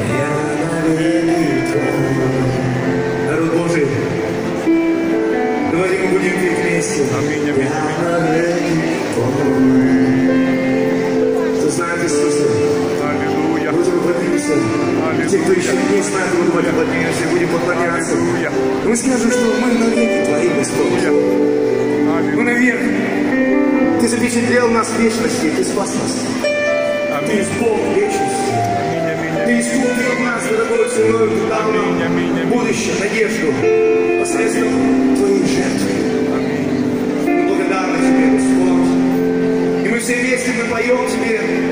Я навеки твой. Народ Божий, давайте мы будем петь вместе. Аминь, аминь, Я навеки твой. Кто знает Иисуса? Аллилуйя. Будем поднимемся. Те, кто еще не знает, мы давайте поднимемся и будем поклоняться. Аллилуйя. Мы скажем, что мы навеки Твои, Господь. Мы навек. Ты запечатлел нас в вечности, Ты спас нас. Ты есть Бог вечности. Ты искупил нас дорогой ценой, Ты дал нам будущее, надежду посредством Твоей жертвы. Мы благодарны Тебе, Господь. И мы все вместе мы поем Тебе.